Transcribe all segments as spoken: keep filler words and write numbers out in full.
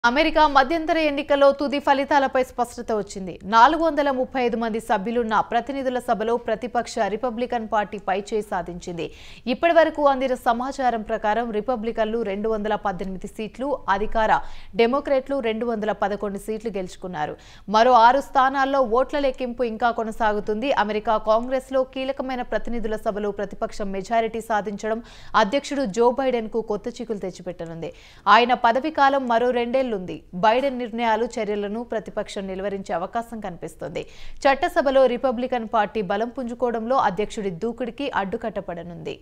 America మధ్యంతర ఎన్నికల్లో తుది ఫలితాలపై స్పష్టత వచ్చింది. నాలుగు వందల ముప్పై ఐదు మంది సభ్యులున్న ప్రతినిధుల సభలో ప్రతిపక్ష రిపబ్లికన్ పార్టీ పైచేయి సాధించింది. ఇప్పటివరకు అందిన సమాచారం ప్రకారం రిపబ్లికన్లు రెండు వందల పద్దెనిమిది సీట్లు, అధికార డెమోక్రాట్లు రెండు వందల పదకొండు సీట్లు గెలుచుకున్నారు. మరో ఆరు స్థానాల్లో ఓట్ల లెక్కింపు ఇంకా కొనసాగుతుంది. అమెరికా కాంగ్రెస్లో కీలకమైన ప్రతినిధుల సభలో ప్రతిపక్షం మెజారిటీ సాధించడం అధ్యక్షుడు జో బైడెన్ కు కొత్త చిక్కులు తెచ్చిపెట్టనుంది. ఆయన పదవి కాలం మరో రెండేళ్లు ఉంది. బైడెన్ నిర్ణయాలు చర్యలను ప్రతిపక్షం నిలువరించే అవకాశం కనిపిస్తోంది. చట్టసభలో రిపబ్లికన్ పార్టీ బలం పుంజుకోవడంలో అధ్యక్షుడి దూకుడికి అడ్డుకట్టపడనుంది.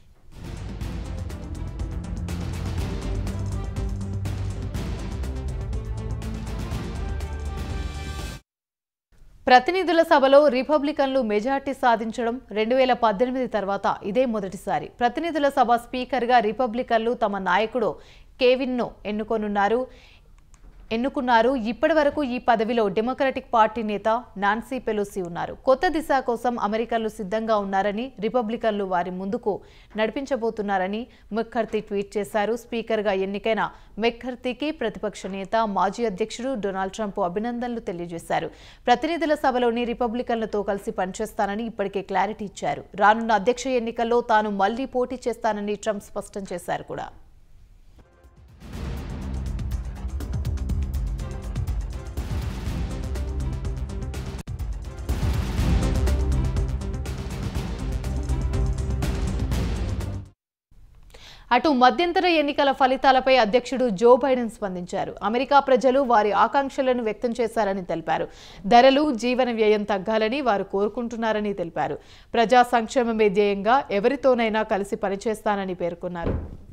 ప్రతినిధుల సభలో రిపబ్లికన్లు మెజార్టీ సాధించడం రెండు వేల పద్దెనిమిది తర్వాత ఇదే మొదటిసారి. ప్రతినిధుల సభ స్పీకర్గా రిపబ్లికన్లు తమ నాయకుడు కెవిన్ను ఎన్నుకోనున్నారు ఎన్నుకున్నారు ఇప్పటి వరకు ఈ పదవిలో డెమోక్రటిక్ పార్టీ నేత నాన్సీ పెలోసి ఉన్నారు. కొత్త దిశ కోసం అమెరికన్లు సిద్ధంగా ఉన్నారని, రిపబ్లికన్లు వారి ముందుకు నడిపించబోతున్నారని మెక్కర్తీ ట్వీట్ చేశారు. స్పీకర్గా ఎన్నికైన మెక్కర్తీకి ప్రతిపక్ష నేత, మాజీ అధ్యక్షుడు డొనాల్డ్ ట్రంప్ అభినందనలు తెలియజేశారు. ప్రతినిధుల సభలోని రిపబ్లికన్లతో కలిసి పనిచేస్తానని ఇప్పటికే క్లారిటీ ఇచ్చారు. రానున్న అధ్యక్ష ఎన్నికల్లో తాను మళ్లీ పోటీ చేస్తానని ట్రంప్ స్పష్టం చేశారు కూడా. అటు మధ్యంతర ఎన్నికల ఫలితాలపై అధ్యక్షుడు జో బైడెన్ స్పందించారు. అమెరికా ప్రజలు వారి ఆకాంక్షలను వ్యక్తం చేశారని తెలిపారు. ధరలు, జీవన వ్యయం తగ్గాలని వారు కోరుకుంటున్నారని తెలిపారు. ప్రజా సంక్షేమమే ధ్యేయంగా ఎవరితోనైనా కలిసి పనిచేస్తానని పేర్కొన్నారు.